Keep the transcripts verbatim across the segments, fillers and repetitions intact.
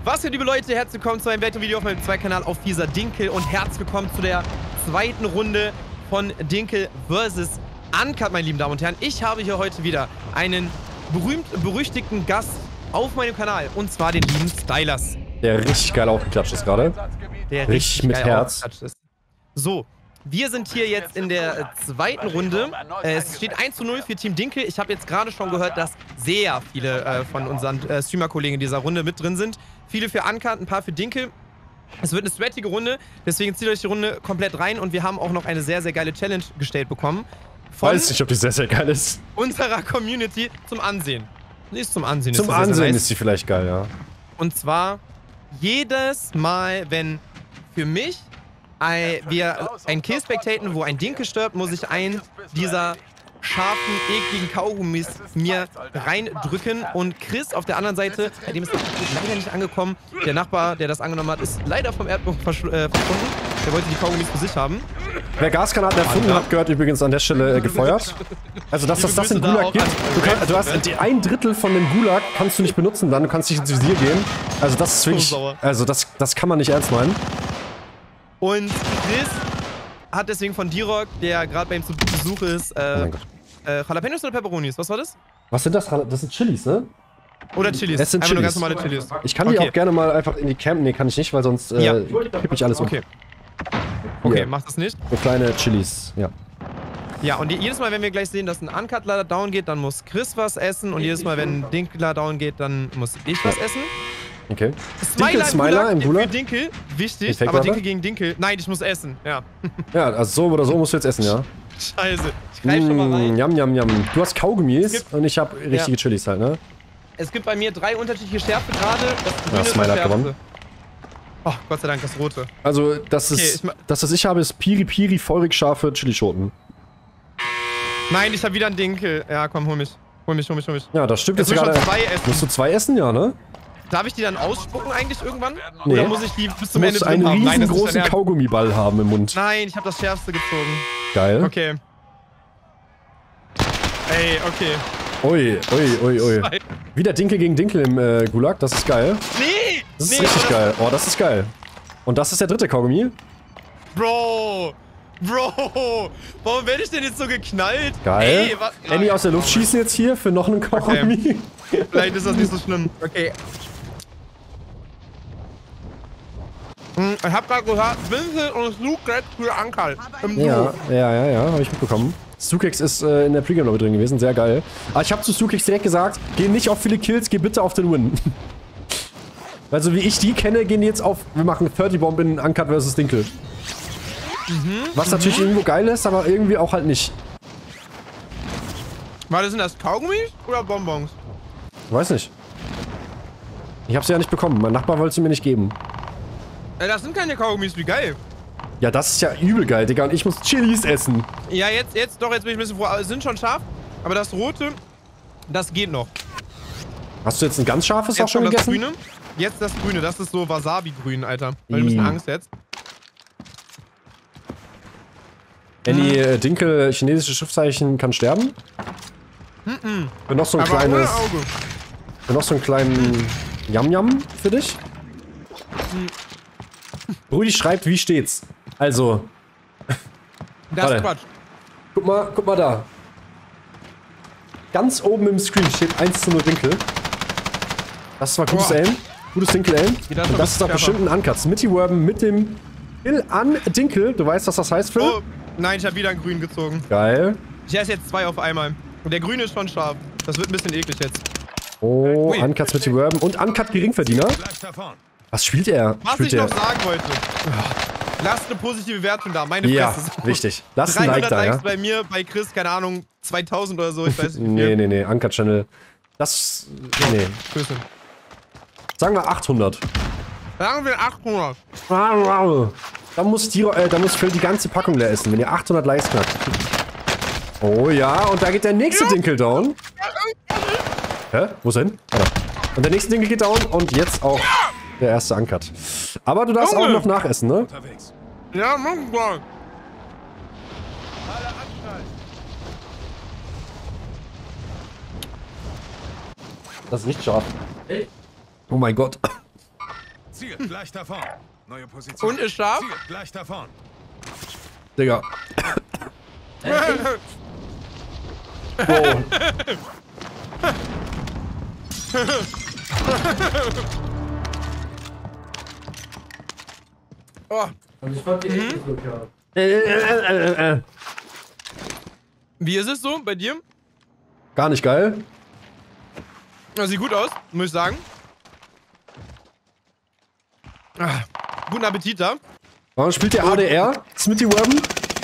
Was geht, liebe Leute? Herzlich willkommen zu einem weiteren Video auf meinem zweiten Kanal auf Fieser Dinkel und herzlich willkommen zu der zweiten Runde von Dinkel versus. Uncut, meine lieben Damen und Herren. Ich habe hier heute wieder einen berühmt-berüchtigten Gast auf meinem Kanal und zwar den lieben Stylers. Der richtig geil aufgeklatscht ist gerade. Der richtig, richtig mit geil Herz. ist. So, wir sind hier jetzt in der zweiten Runde. Äh, es steht eins zu null für Team Dinkel. Ich habe jetzt gerade schon gehört, dass sehr viele äh, von unseren äh, Streamer-Kollegen in dieser Runde mit drin sind. Viele für Uncut, ein paar für Dinkel. Es wird eine sweatige Runde, deswegen zieht euch die Runde komplett rein und wir haben auch noch eine sehr, sehr geile Challenge gestellt bekommen. Von Weiß nicht, ob die sehr, sehr geil ist. Unserer Community zum Ansehen. Nicht zum Ansehen. Zum ist Ansehen Ansehen nice. ist sie vielleicht geil, ja. Und zwar jedes Mal, wenn für mich ein, wir ein Kill spectaten, wo ein Dinkel stirbt, muss ich einen dieser scharfen, ekligen Kaugummis mir reindrücken. Und Chris auf der anderen Seite, bei dem ist das leider nicht angekommen. Der Nachbar, der das angenommen hat, ist leider vom Erdboden versch äh, verschwunden. Der wollte die Kaugummis für sich haben. Wer Gasgranaten erfunden hat, gehört übrigens an der Stelle äh, gefeuert. Also, dass das das in Gulag gibt. Du, kann, du hast die, ein Drittel von dem Gulag kannst du nicht benutzen, dann du kannst nicht ins Visier gehen. Also, das ist wirklich. Also, das, das kann man nicht ernst meinen. Und Chris hat deswegen von D-Rock, der gerade bei ihm zu Besuch ist, äh, oh mein Gott. äh, Jalapenos oder Pepperonis? Was war das? Was sind das? Das sind Chilis, ne? Oder Chilis. Das sind Einfach nur Chilis. ganz normale Chilis. Ich kann okay. die auch gerne mal einfach in die Camp. Nee, kann ich nicht, weil sonst äh, Ja. kipp ich alles um. Okay. Okay, Hier. mach das nicht. So kleine Chilis, ja. Ja, und jedes Mal, wenn wir gleich sehen, dass ein Uncutler down geht, dann muss Chris was essen. Und jedes Mal, wenn ein Dinkler down geht, dann muss ich was essen. Okay. Smiler, Smiler im Gulag? Für Dinkel, wichtig, Fake aber Brother? Dinkel gegen Dinkel. Nein, ich muss essen, ja. Ja, also so oder so musst du jetzt essen, ja. Scheiße, ich greif schon mal rein. Mm, Yum, yum, yum. Du hast Kaugummis gibt- und ich habe richtige Ja. Chilis halt, ne? Es gibt bei mir drei unterschiedliche Schärfe gerade. Das grüne Ja, ist Smiler das hat gewonnen. schärfste. Oh, Gott sei Dank, das rote. Also, das Okay, ist, ich ma- das, was ich habe, ist Piri Piri, feurig scharfe Chilischoten. Nein, ich habe wieder einen Dinkel. Ja, komm, hol mich. Hol mich, hol mich, hol mich. Ja, das stimmt Jetzt jetzt muss ich gerade. schon zwei essen. Musst du zwei essen, ja, ne? Darf ich die dann ausspucken eigentlich irgendwann? Nee. Oder muss ich die bis Du zum Ende musst drin einen haben? Nein, das ist riesengroßen dein Ernst. Kaugummiball haben im Mund. Nein, ich habe das schärfste gezogen. Geil. Okay. Ey, okay. Ui, ui, ui, ui. Scheiße. Wieder Dinkel gegen Dinkel im äh, Gulag, das ist geil. Nee! Das ist nee, richtig das- geil. Oh, das ist geil. Und das ist der dritte Kaugummi. Bro! Bro! Warum werde ich denn jetzt so geknallt? Geil. Ey, was? Annie aus der Luft schießen jetzt hier für noch einen Kaugummi. Vielleicht ist das nicht so schlimm. Okay. Hm, ich hab grad gehört, Vincent und Sukex für Ankerl. Im Duo. Ja, ja, ja, ja, habe ich mitbekommen. Sukex ist äh, in der Pre-Game-Lobby drin gewesen, sehr geil. Aber ich habe zu Sukex direkt gesagt, geh nicht auf viele Kills, geh bitte auf den Win. Weil so wie ich die kenne, gehen die jetzt auf, wir machen dreißig Bomb in Uncut versus Dinkel. Mhm, Was natürlich irgendwo geil ist, aber irgendwie auch halt nicht. War das denn das Kaugummis oder Bonbons? Weiß nicht. Ich habe sie ja nicht bekommen, mein Nachbar wollte sie mir nicht geben. Ey, das sind keine Kaugummis, wie geil. Ja, das ist ja übel geil, Digga, und ich muss Chilis essen. Ja, jetzt, jetzt, doch, jetzt bin ich ein bisschen froh. Aber es sind schon scharf, aber das rote, das geht noch. Hast du jetzt ein ganz scharfes auch Jetzt schon kommt das gegessen? grüne. Jetzt das grüne, das ist so Wasabi-grün, Alter. Weil du ein bisschen Ih. Angst jetzt. Annie, äh, Dinkel, chinesische Schriftzeichen kann sterben. Mhm. Für noch so ein Aber ohne kleines, Auge. für noch so einen kleinen Yam-Yam für dich. Brudi schreibt, wie steht's? Also, Das Warte. ist Quatsch. guck mal, guck mal da. Ganz oben im Screen steht eins zu null Dinkel. Das war gutes Boah. Aim. Gutes Dinkel-Aim. Ja, das Und war das ist doch schärfer. bestimmt ein Uncut. Smitty Werben mit dem Kill an Dinkel. Du weißt, was das heißt, Phil? Oh, nein, ich habe wieder ein Grün gezogen. Geil. Ich esse jetzt zwei auf einmal. Und der grüne ist schon scharf. Das wird ein bisschen eklig jetzt. Oh, Ui. Uncut Smitty Werben und Uncut Geringverdiener. Was spielt er? Was spielt ich er? noch sagen wollte. Lasst eine positive Wertung da, meine Ja, Fresse. wichtig. Lasst ein Like dreihundert da, ja? Likes bei mir, bei Chris, keine Ahnung, zweitausend oder so, ich weiß nicht wie Nee, viel. nee, nee, Uncut Channel. Das, nee. Grüße. Sagen wir achthundert. Sagen wir achthundert. Da muss, die, äh, da muss Phil die ganze Packung leer essen, wenn ihr achthundert Likes knackt. Oh ja, und da geht der nächste Dinkel down. Hä? Wo ist er hin? Ah, da. Und der nächste Dinkel geht down und jetzt auch der erste Uncut. Aber du darfst auch Junge. noch nachessen, ne? Ja, mach mal. Das ist richtig scharf. Oh mein Gott. Ziel, gleich da vorne. Neue Position. Und ist scharf? Ziel, gleich da vorne. Digga. Wow. Oh. Und ich fand die echt nicht so klar. Äh, äh, äh, äh. Wie ist es so bei dir? Gar nicht geil. Das sieht gut aus, muss ich sagen. Ah, guten Appetit da. Warum spielt der A D R? Smithy Webben?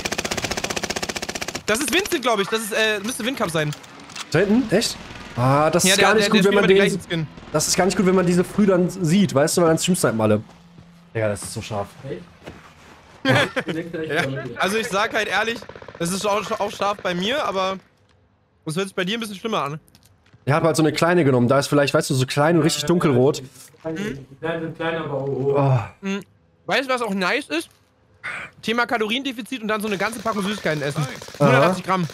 Das ist Vincent, glaube ich. Das ist, äh, müsste Windcup sein. Da hinten? Echt? Ah, das Ja, ist der, gar nicht der, gut, der wenn man spielt den. mit Skin. Das ist gar nicht gut, wenn man diese früh dann sieht, weißt du, weil dann streamsnipen alle. Digga, das ist so scharf. Echt? Ja. Also ich sag halt ehrlich, das ist auch, auch scharf bei mir, aber das hört sich bei dir ein bisschen schlimmer an. Ich habe halt so eine kleine genommen, da ist vielleicht, weißt du, so klein und richtig dunkelrot. Die kleinen sind klein, aber oh, oh. Oh. Mhm. Weißt du, was auch nice ist? Thema Kaloriendefizit und dann so eine ganze Packung Süßigkeiten essen. hundertachtzig Gramm.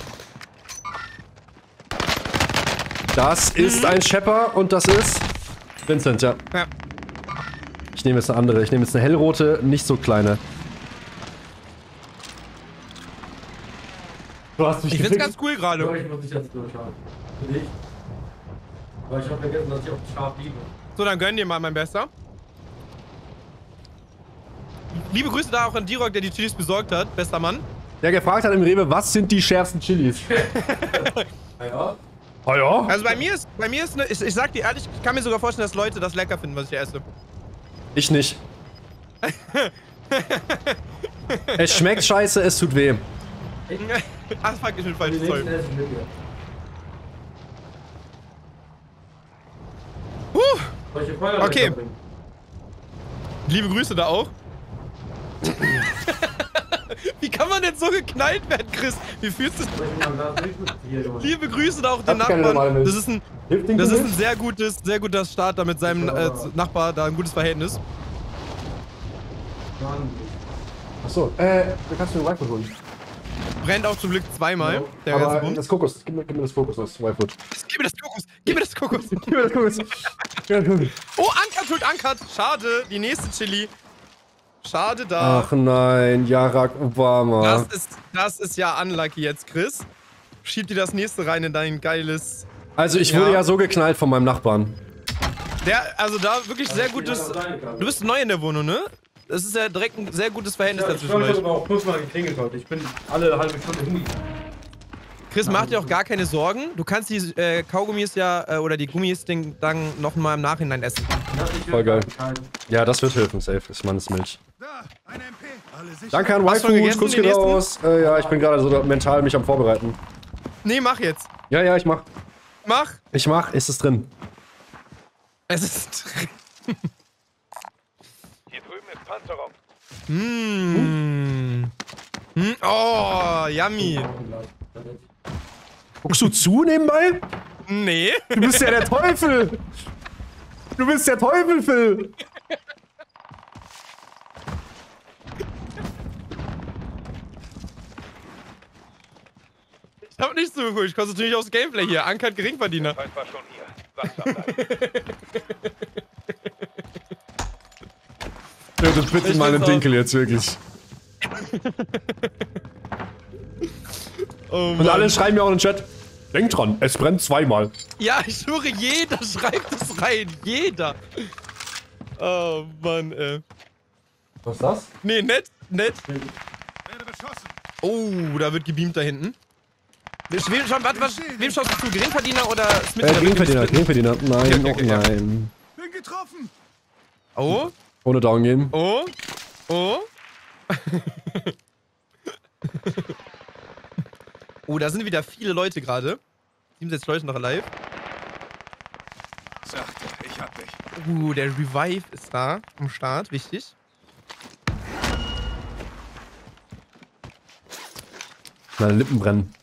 Das ist ein Shepard und das ist Vincent, ja. Ja. Ich nehme jetzt eine andere. Ich nehme jetzt eine hellrote, nicht so kleine. Du hast mich Ich find's ganz cool Ja, gerade. ich muss nicht jetzt durchschauen. Für dich. Aber ich hab vergessen, dass ich auch scharf liebe. So, dann gönn dir mal, mein Bester. Liebe Grüße da auch an D-Rock, der die Chilis besorgt hat. Bester Mann. Der gefragt hat im Rewe, was sind die schärfsten Chilis? Ja, ja. Oh ja? Also bei mir ist, bei mir ist, ne, ich, ich sag dir ehrlich, ich kann mir sogar vorstellen, dass Leute das lecker finden, was ich hier esse. Ich nicht. Es schmeckt scheiße, es tut weh. Ach, fuck, ich bin Die falsch, sorry. nächsten essen mit dir. Huh, Soll ich hier Feuerlöcher Okay. bringen? liebe Grüße da auch. Wie kann man denn so geknallt werden, Chris? Wie fühlst du Soll ich mal da drüben? Hier, du. Liebe Grüße da auch den Hab keine normale Nachbarn. Milch. Das ist ein, Hilft den das ist Kumpel? ein sehr gutes, sehr guter Start, da mit seinem äh, Nachbar da ein gutes Verhältnis. Mann. Achso, äh, du kannst mir ein Whitefoot holen. Brennt auch zum Glück zweimal, der Aber ganze Bums. das Kokos, gib mir, gib mir das Kokos, das Whitefoot. Gib mir das Kokos, gib mir das Kokos. Gib mir das Kokos. Ja, Kokos. Oh, Uncut, schuld Uncut. Schade, die nächste Chili. Schade da. Ach nein, Barack Obama. Das ist, das ist ja unlucky jetzt, Chris. Schieb dir das nächste rein in dein geiles... Also ich Ja. wurde ja so geknallt von meinem Nachbarn. Der, also da wirklich sehr gutes... Du bist neu in der Wohnung, ne? Das ist ja direkt ein sehr gutes Verhältnis Ja, ich dazwischen habe euch. aber auch fünfmal geklingelt heute. Ich bin alle halbe Stunde hingegangen. Chris, mach dir auch gar keine Sorgen. Du kannst die äh, Kaugummis ja, äh, oder die Gummis den, dann noch mal im Nachhinein essen. Voll geil. Ja, das wird helfen, safe. Ich meine, das ist Milch. Da, ein M P. Alle sicher. Danke an Hast du schon Whitefoot, gegessen, Kuss den geht nächsten? raus. Äh, ja, ich bin gerade so mental mich am Vorbereiten. Nee, mach jetzt. Ja, ja, ich mach. Mach. Ich mach, ist es drin. Es ist... Hier drüben ist Panzerung. Mmh. Mmh. Oh, yummy. Guckst du zu nebenbei? Nee. Du bist ja der Teufel! Du bist der Teufel, Phil! Ich hab nicht zugeguckt. Ich konzentriere mich aufs Gameplay hier. Uncut Geringverdiener. Feind war schon hier. Wachsam bleiben. Ja, das bitte Ich mal einen find's Dinkel jetzt wirklich. Oh, Und Mann. alle schreiben mir auch in den Chat. Denk dran, es brennt zweimal. Ja, ich schwöre, jeder schreibt es rein. Jeder. Oh, Mann, ey. Was ist das? Nee, nett, nett. Werde beschossen. Oh, da wird gebeamt da hinten. Wem, schau, warte, was, wem schaust du zu? Geringverdiener oder Smith? Äh, Geringverdiener, Geringverdiener. Nein, Okay, okay, oh ja. nein. Bin getroffen. Oh, Ohne Down gehen. oh, oh. Oh, da sind wieder viele Leute gerade. siebenundsechzig Leute noch alive. Sachte, ich hab dich. Uh, der Revive ist da am Start, wichtig. Meine Lippen brennen.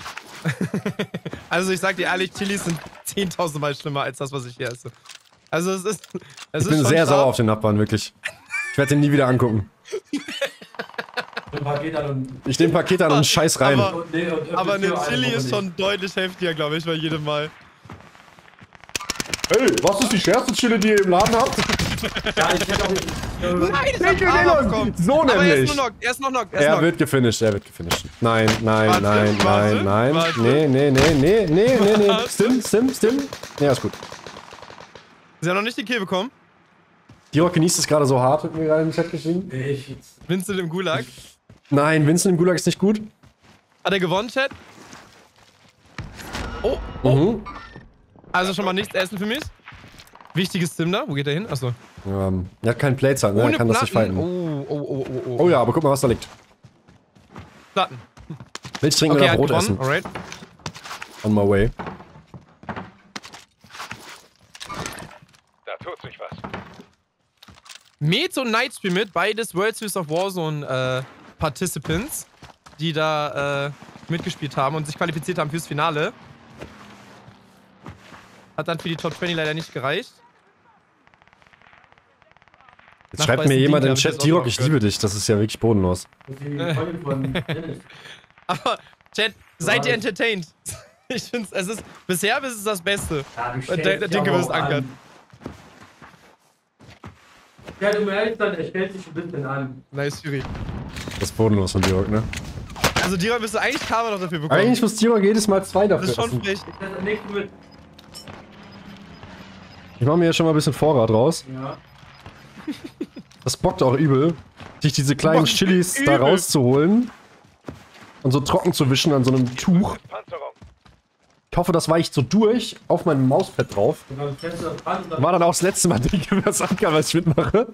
Also ich sag dir ehrlich, Chilis sind zehntausend Mal schlimmer als das, was ich hier esse. Also es ist... Es Ich ist bin schon sehr scharf. sauer auf den Nachbarn, wirklich. Ich werde den nie wieder angucken. Ein Paket an und. Ich nehme ein Paket an und scheiß rein. Aber- und, nee, und öffne Aber eine Tür ein, Chili warum ist nicht? schon deutlich heftiger, glaube ich, bei jedem Mal. Hey, was ist die schärfste Chili, die ihr im Laden habt? Ja, ich hätte auch nicht. Nein, ich Dinkel, hab Armor Dinkel. bekommen. So Aber er ist nämlich. nur noch, er ist noch noch, er ist Er noch. wird gefinisht, er wird gefinisht. Nein, nein, Warte, nein, warte, nein, nein. warte. Nee, nee, nee, nee, nee, nee, nee. Warte. Stim, stim, stim. Nee, ist gut. Sie haben noch nicht den Kill bekommen. Dirok genießt es gerade so hart, hat mir gerade im Chat geschrieben. Ich. Vincent im Gulag. Nein, Vincent im Gulag ist nicht gut. Hat er gewonnen, Chat? Oh, oh. Mhm. Also schon mal nichts essen für mich. Wichtiges Sim da. Wo geht er hin? Achso. Ähm, er hat keinen Playtime, ne? Er kann das nicht Platten. fighten. Oh, oh, oh, oh, oh. Oh ja, aber guck mal, was da liegt. Platten. Milch trinken Okay, er oder hat Brot gewonnen. essen. Alright. On my way. Da tut sich was. Mete und Nightstream mit, beides World Series of Warzone äh, Participants, die da äh, mitgespielt haben und sich qualifiziert haben fürs Finale. Hat dann für die Top zwanzig leider nicht gereicht. Jetzt schreibt mir Nachweisen jemand Ding, im hab ich Chat, jetzt auch Dirok, noch ich gehört. liebe dich. Das ist ja wirklich bodenlos. Das ist die Freundin von Dennis. Aber, Chat, seid ihr Right. entertained? Ich find's, es ist, bisher ist es das Beste. Ja, du Der, stellst der dich Dinke aber wirst auch ankert. an. Ja, du ehrlich sein, er stellt sich ein bisschen an. Nice, Fury. Das ist bodenlos von Dirok, ne? Also, Dira, müsste eigentlich Karma noch dafür bekommen. Eigentlich muss Dirok jedes Mal zwei das dafür ist schon essen. frech. Ich hätte das nächste mit. Ich mache mir jetzt schon mal ein bisschen Vorrat raus. Ja. Das bockt auch übel, sich diese kleinen Bockt Chilis da übel. rauszuholen und so trocken zu wischen an so einem Tuch. Panzerung. Ich hoffe, das weicht so durch auf meinem Mauspad drauf. Und dann fährst du das dran und dann. War dann auch das letzte Mal, denke ich, was Anker, was ich mitmache.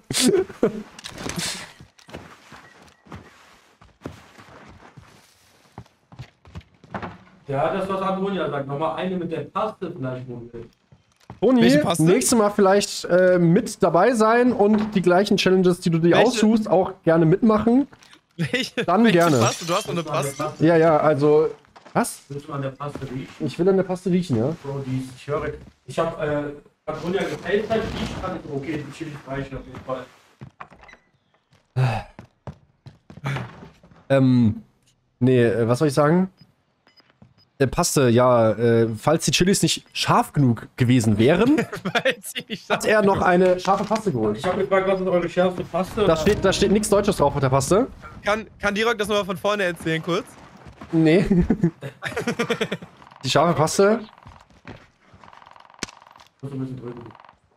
Ja, das was Antonia sagt. Nochmal eine mit der Paste vielleicht wohl. Toni, Welche Paste? nächstes Mal vielleicht äh, mit dabei sein und die gleichen Challenges, die du dir Welche? aussuchst, auch gerne mitmachen. Welche, Dann welche gerne. Paste? Du hast noch eine Paste? Ja, ja, also... Was? Willst du an der Paste riechen? Ich will an der Paste riechen, ja? Bro, die ist, ich höre. Ich hab, äh, Antonia gefällt halt, ich kann nicht. Okay, die Chili reichen auf jeden Fall. Ähm, nee, äh, was soll ich sagen? Äh, Paste, ja, äh, falls die Chilis nicht scharf genug gewesen wären, Weil sie nicht hat er noch eine scharfe Paste geholt. Ich habe gefragt, was ist eure schärfste Paste? Da steht, da steht nichts Deutsches drauf auf der Paste. Kann, kann Dirok das nochmal von vorne erzählen, kurz? Nee. Die scharfe Paste. Ich muss ein bisschen drücken.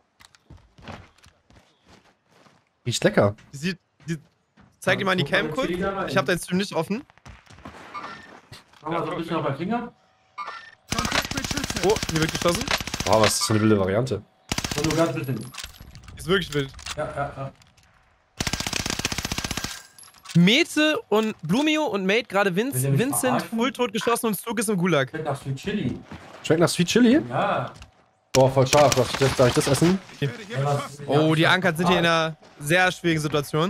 Riecht lecker. Die sieht, die, zeig dir mal in die Cam kurz. Ich hab deinen Stream nicht offen. Mach mal so ein bisschen auf meinen Finger. Oh, hier wird geschossen. Boah, was ist das für eine wilde Variante? Und nur ganz bisschen. Ist wirklich wild. Ja, ja, ja. Mete und Blumio und Mate, gerade Vince, Will der mich Vincent verarschen? voll tot geschossen und Stug ist im Gulag. Schmeckt nach Sweet Chili. Schmeckt nach Sweet Chili? Ja. Boah, voll scharf. Darf ich das, darf ich das essen? ja was, Oh, die ja, Ankert sind hier in einer sehr schwierigen Situation.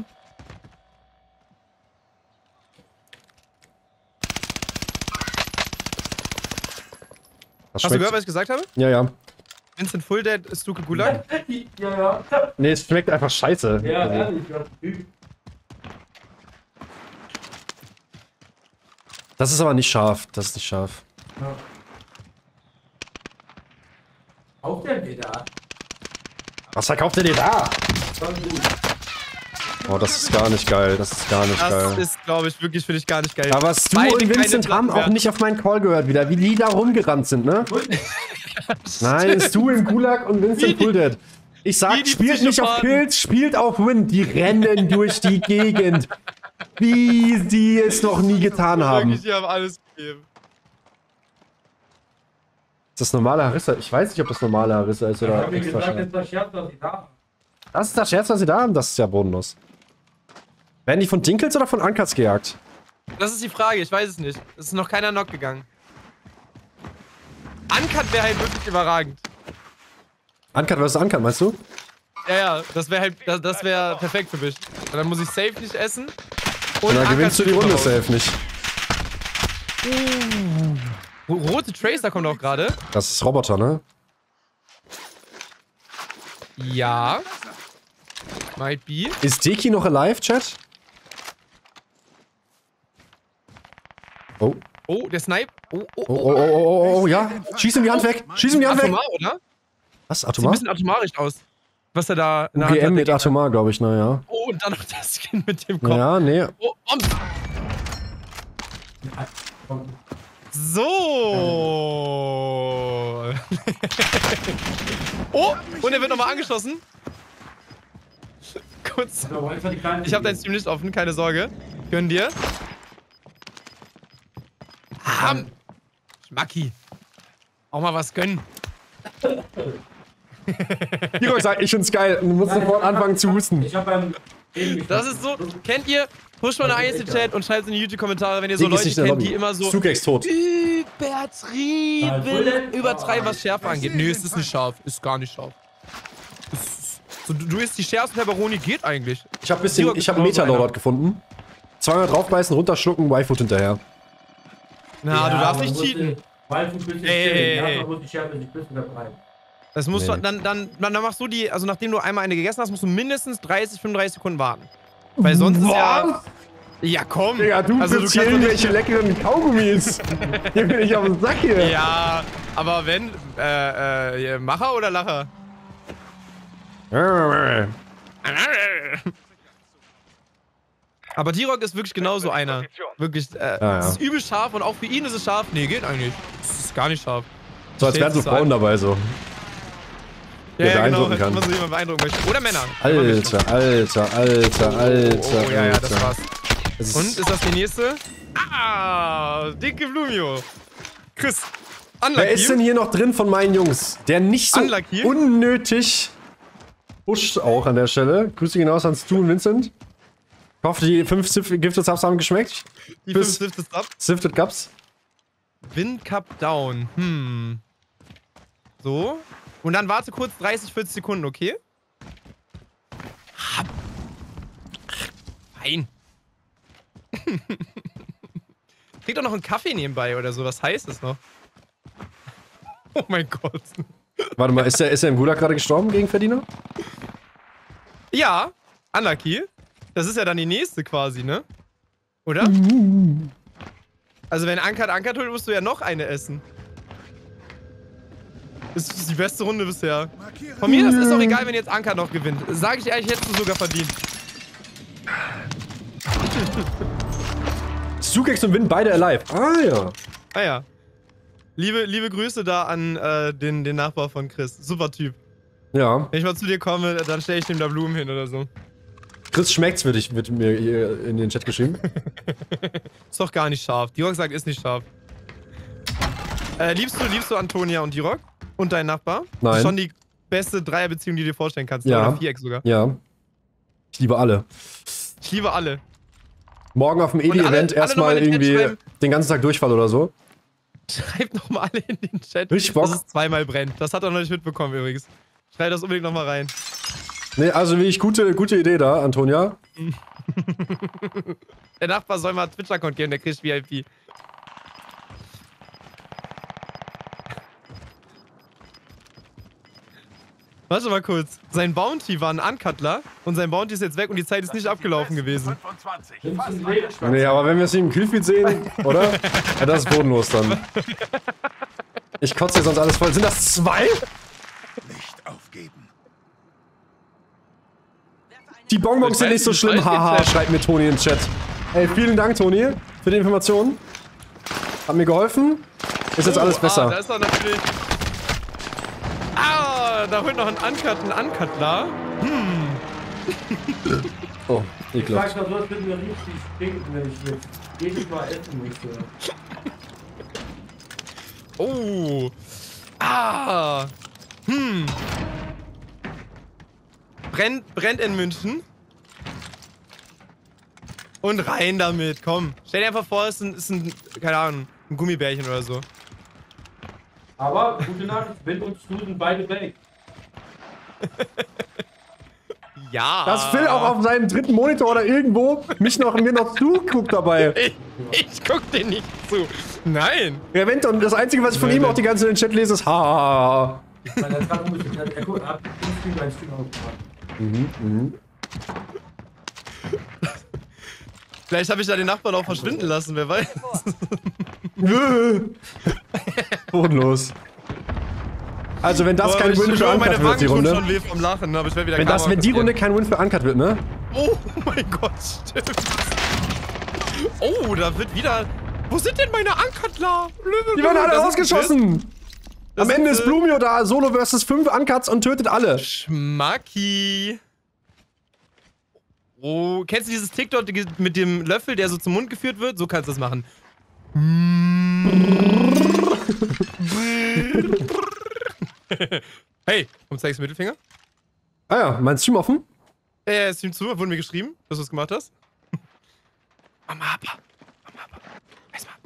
Das Hast du gehört, was ich gesagt habe? Ja, ja. Vincent Full Dead, Stuke Gulag. Ja, ja. Nee, es schmeckt einfach scheiße. Ja, Also, ehrlich. Ja. das ist aber nicht scharf. Das ist nicht scharf. Ja. Auch der wieder. Was verkauft ihr dir da? Schon gut. Oh, das ist gar nicht geil. Das ist gar nicht Das geil. ist, glaube ich, wirklich für dich gar nicht geil. Aber Stu Beide und keine Vincent haben Platten auch mehr. nicht auf meinen Call gehört wieder, wie die da rumgerannt sind, ne? Nein, Stu im Gulag und Wie Vincent die- Fulldead. Ich wie sag, die spielt nicht auf Psychopathen. Kills, spielt auf Win. Die rennen durch die Gegend. Wie sie es noch nie getan haben. Wirklich, die haben alles gegeben. Ist das normale Harissa? Ich weiß nicht, ob das normale Harissa ist Ich oder hab mir extra gesagt, scharf. jetzt das Scherz, was ich da habe. Das ist das Scherz, was sie da haben? Das ist ja bodenlos. Werden die von Dinkels oder von Ankers gejagt? Das ist die Frage, ich weiß es nicht. Es ist noch keiner Knock gegangen. Uncut wäre halt wirklich überragend. Uncut versus Uncut, meinst du? Ja, ja, das wäre halt, das, das wäre perfekt für mich. Und dann muss ich safe nicht essen. Und Und dann Uncut gewinnst du die steht Runde raus. safe nicht. Rote Tracer kommt auch gerade. Das ist Roboter, ne? Ja. Might be. Ist Deki noch alive, Chat? Oh. Oh, der Snipe. Oh, oh, Oh, oh. oh, oh, oh, oh, oh, ja. Schieß ihm die Hand weg. Schieß ihm die Hand weg. Atomar, oder? Was, Sieht ein Atomar? bisschen atomarisch aus. Was er da in der G M Hand mit hat. Atomar, glaube ich, naja. Oh, und dann noch der Skin mit dem Kopf. Ja, nee. Oh, um. So. Oh, und er wird nochmal angeschossen. Kurz. Ich habe dein Stream nicht offen, keine Sorge. Gönn dir. Ham. Schmacki. Auch mal was gönnen. Jiro sagt, ich find's geil. Und du musst sofort anfangen zu husten. Ich hab beim Das ist so. Kennt ihr? Push mal eine Eins in den Chat und schreibt es in die YouTube-Kommentare, wenn ihr so Ding ist Leute nicht der kennt, Lobby. die immer so Zugex tot. übertrieben übertreiben, was Schärfe angeht. Nö, es ist nicht scharf. Ist gar nicht scharf. Ist, so, du, du isst die schärfste Pepperoni, geht eigentlich. Ich hab bisschen, ich hab einen Meta-Lord gefunden. Zweimal draufbeißen, runterschlucken, Y-Food hinterher. Na, du darfst nicht cheaten. Ey, ey, ey. Das musst Nee. du, dann, dann, dann machst du die, also nachdem du einmal eine gegessen hast, musst du mindestens dreißig, fünfunddreißig Sekunden warten. Weil sonst ist ja... Ja, komm. Digga, du also, willst du hier kannst doch irgendwelche leckeren Kaugummis. Hier bin ich auf den Sack hier. Ja, aber wenn, äh, äh, Macher oder Lacher? Aber T-Rock ist wirklich genauso einer. Wirklich, äh, Ah, ja. es ist übel scharf und auch für ihn ist es scharf. Nee, geht eigentlich. Es ist gar nicht scharf. So, als wären so Frauen dabei so. Ja, der ja, genau, beeindrucken kann. wenn man so jemanden beeindrucken möchte. Oder Männer. Alter, alter, alter, alter, Oh, ja, ja, das alter. war's. Das Und, ist das die nächste? Ah, dicke Blumio. Chris, unlucky. Wer ist denn hier noch drin von meinen Jungs? Der nicht so Unlucky. unnötig pusht auch an der Stelle. Grüße hinaus an Stu und Vincent. Ich hoffe, die fünf Gifted Subs haben geschmeckt. Die Bis- fünf Sifted ab. Sifted Cups. Win Cup down. Hm. So. Und dann warte kurz dreißig, vierzig Sekunden, okay? Fein. Krieg doch noch einen Kaffee nebenbei oder so. Was heißt das noch? Oh mein Gott. Warte mal, ist der, ist der im Gulag gerade gestorben gegen Verdiener? Ja, unlucky. Das ist ja dann die nächste quasi, ne? Oder? Also wenn Ankert Ankert holt, musst du ja noch eine essen. Das ist die beste Runde bisher. Von mir, das ist auch egal, wenn jetzt Ankert noch gewinnt. Sag ich ehrlich, hättest du sogar verdient. Sugex und Win beide alive. Ah ja. Ah ja. Liebe, liebe Grüße da an äh, den, den Nachbar von Chris. Super Typ. Ja. Wenn ich mal zu dir komme, dann stelle ich dem da Blumen hin oder so. Chris schmeckt's, wird, ich, wird mir hier in den Chat geschrieben. Ist doch gar nicht scharf. Dirok sagt, ist nicht scharf. Äh, liebst du, liebst du Antonia und Dirok? Und deinen Nachbar? Nein. Das ist schon die beste Dreierbeziehung, die du dir vorstellen kannst. Ja. Oder Viereck sogar. Ja. Ich liebe alle. Ich liebe alle. Morgen auf dem Und alle- Edi-Event alle erstmal nochmal in den Chat irgendwie schreiben. den ganzen Tag Durchfall oder so. Schreibt nochmal alle in den Chat, Richtig Bock. dass es zweimal brennt. Das hat er noch nicht mitbekommen übrigens. Schreibt das unbedingt nochmal rein. Nee, also wirklich gute, gute Idee da, Antonia. Der Nachbar soll mal einen Twitch-Account geben, der kriegt V I P. Warte mal kurz. Sein Bounty war ein Uncutler und sein Bounty ist jetzt weg und die Zeit ist nicht abgelaufen gewesen. fünfundzwanzig. Nee, aber wenn wir es im Killfeed sehen, oder? Ja, das ist bodenlos dann. Ich kotze hier sonst alles voll. Sind das zwei? Nicht aufgeben. Die Bonbons sind nicht so schlimm, haha, schreibt mir Toni in den Chat. Ey, vielen Dank, Toni, für die Informationen. Hat mir geholfen. Ist jetzt alles Ah, da besser. ist er natürlich. Ah, da holt noch ein Uncut, ein Uncutler. Oh, Ich ekelhaft. sag mal so, es wird mir richtig stinken, wenn ich jetzt jedes Mal essen müsste. Oh. Ah. Hm. Brennt, brennt in München. Und rein damit, komm. Stell dir einfach vor, es ist ein, ist ein keine Ahnung, ein Gummibärchen oder so. Aber, gute Nachricht, Ben und Stu sind beide weg. Ja. Dass Phil auch auf seinem dritten Monitor oder irgendwo mich noch, mir noch zuguckt dabei. Ich, ich guck dir nicht zu. Nein. Ja, wenn, und das Einzige, was ich von Nein, ihm nein. auch die ganze Zeit in den Chat lese, ist ha. Weil er gerade ein bisschen, er guckt ab, ein Stream, ein Stream aufgemacht. Mhm, mhm. Vielleicht habe ich da den Nachbarn auch verschwinden lassen, wer weiß. Bodenlos. Also wenn das Boah, kein ich Win für schwöre, meine Uncut wird, die Wangen tun Runde. schon weh vom Lachen, aber ich werde wieder Wenn, das, Karma wenn die kassieren. Runde kein Win für Uncut wird, ne? Oh mein Gott, stimmt. Oh, da wird wieder... Wo sind denn meine Uncutler? Die werden alle Das ist rausgeschossen! Das Am Ende sind ist sie. Blumio da, Solo versus fünf Uncuts und tötet alle. Schmacki. Oh, kennst du dieses TikTok mit dem Löffel, der so zum Mund geführt wird? So kannst du das machen. Hey, warum zeigst du Mittelfinger? Ah ja, mein Stream offen? Äh, Stream zu, wurde mir geschrieben, dass du es gemacht hast. Mama, Papa. Mama, Papa. Weiß mal.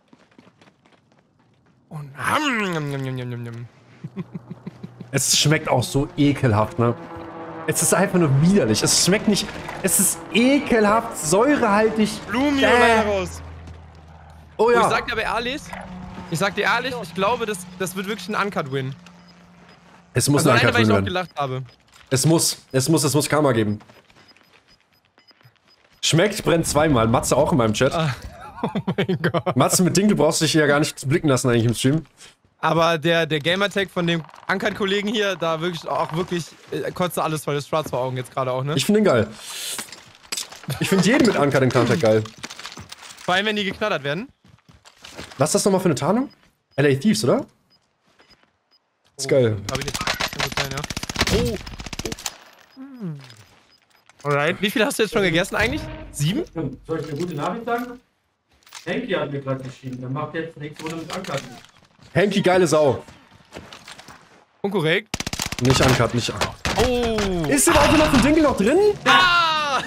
Oh, nam, nam, nam, nam, nam, nam. Es schmeckt auch so ekelhaft, ne? Es ist einfach nur widerlich. Es schmeckt nicht... Es ist ekelhaft, säurehaltig. Blumio, Äh. leider raus. Oh Oh, ich ja. sag dir aber ehrlich, ich sag dir ehrlich, ich glaube, das, das wird wirklich ein Uncut-Win. Es muss Also ein alleine, weil ich Uncut-Win auch werden. gelacht habe. Es muss. Es muss, es muss Karma geben. Schmeckt, brennt zweimal. Matze auch in meinem Chat. Oh mein Gott. Matze mit Dinkel brauchst du dich ja gar nicht blicken lassen eigentlich im Stream. Aber der, der Gamertag von dem Uncut-Kollegen hier, da wirklich auch wirklich, äh, kotzt alles voll, das schwarz vor Augen jetzt gerade auch, ne? Ich finde den geil. Ich finde jeden mit Uncut in Contact geil. Vor allem, wenn die geknattert werden. Was ist das nochmal für eine Tarnung? L A Thieves, oder? Ist geil. Hab ich nicht. Kann gut sein, ja. Oh. Hm. Alright. Wie viel hast du jetzt schon gegessen eigentlich? Sieben? Soll ich eine gute Nachricht sagen? Henki hat mir gerade geschrieben. Der macht jetzt nächste Runde mit Uncut. Henki, geile Sau. Unkorrekt. Nicht Uncut, nicht Uncut. Oh. Ist denn auch noch ein Dinkel noch drin? Ah!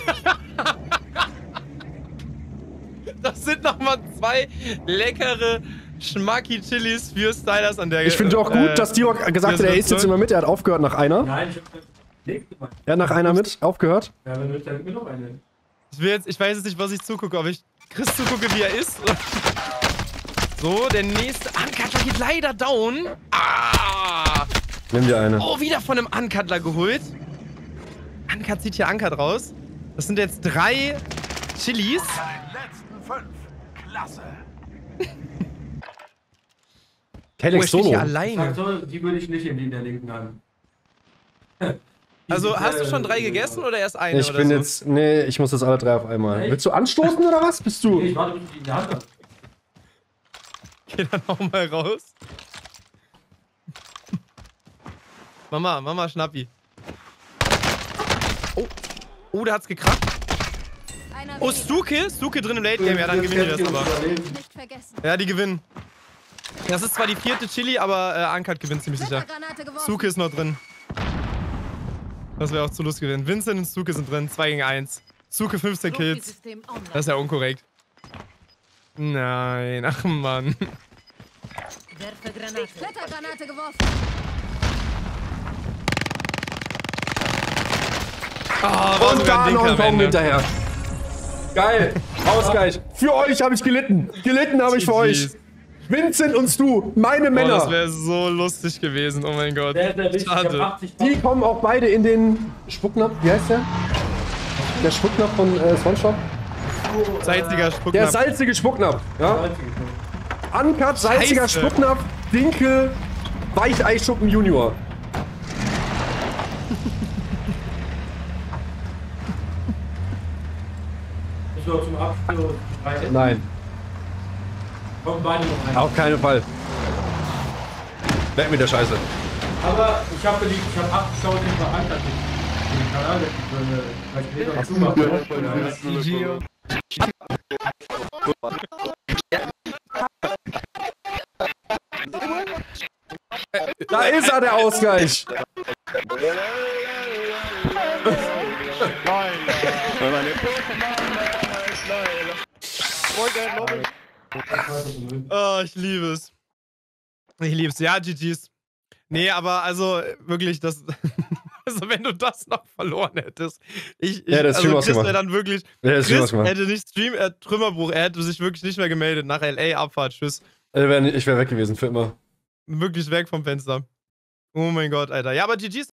Das sind nochmal zwei leckere Schmacki-Chilis für Stylers an der Ich finde auch gut, äh, dass Dirok gesagt hat, er isst jetzt immer mit. Er hat aufgehört nach einer. Nein, ich hab nächste Mal. Er hat nach einer mit aufgehört. Ja, wenn du dann mir noch eine. Ich, will jetzt, ich weiß jetzt nicht, was ich zugucke, ob ich Chris zugucke, wie er isst. So, der nächste Uncutler geht leider down. Ah! Nimm dir eine. Oh, wieder von einem Uncutler geholt. Uncut zieht hier Uncut raus. Das sind jetzt drei Chilis. Den letzten fünf. Klasse. Oh, Telex ich stehe hier Solo. alleine. So, die würde ich nicht in der linken Hand. Die Also, sieht, hast du äh, schon drei gegessen oder erst eine Ich oder bin so? jetzt. Nee, ich muss jetzt alle drei auf einmal. Echt? Willst du anstoßen oder was? Bist du? Nee, ich warte, bis ich die in der Hand habe. Geh dann auch mal raus. Mama, Mama, Schnappi. Oh, oh, der hat's gekracht. Einer Oh, weniger. Stuke, Stuke drin im Late Game. Ja, dann gewinnen wir das aber. Nicht vergessen. Ja, die gewinnen. Das ist zwar die vierte Chili, aber äh, Uncut gewinnt ziemlich sicher. Granate geworfen. Stuke ist noch drin. Das wäre auch zu lustig gewesen. Vincent und Stuke sind drin. zwei gegen eins. Stuke fünfzehn Kills. Profi-System online. Das ist ja unkorrekt. Nein, ach Mann. Werfe Granate. Klettergranate geworfen. Oh, war Und sogar da ein noch Ding ein am Baum Ende. hinterher. Geil. Ausgleich. Für euch habe ich gelitten. Gelitten habe ich für euch. Vincent und Stu, meine Oh, das Männer. wäre so lustig gewesen. Oh mein Gott. Der ist der wichtig. Ich hab Schade. achtzig Die kommen auch beide in den Spucknapf. Wie heißt der? Der Spucknapf von äh, Swanshop. Salziger Der Spucknapf. salzige Spucknapf. Ja? Uncut, salziger Scheiße. Spucknapf, Dinkel, Weicheischuppen Junior. Ich noch zum Abschluss. drei. Nein, Kommen beide noch rein. auf keinen Fall. Weg mit der Scheiße. Aber ich habe ich hab abgeschaut, den verankert den Kanal, der vielleicht später zumachen. Da ist er, der Ausgleich. Oh, ich liebe es. Ich liebe es. Ja, G Gs. Nee, aber also wirklich, das. Also, wenn du das noch verloren hättest. Ich, ich, Ja, das Stream also Chris ausgemacht. wäre dann wirklich. Ja, das Stream Chris ausgemacht. hätte nicht Stream, er Trümmerbruch, er hätte sich wirklich nicht mehr gemeldet. Nach L A, Abfahrt, tschüss. Ich wäre wär weg gewesen für immer. Wirklich weg vom Fenster. Oh mein Gott, Alter. Ja, aber G Gs.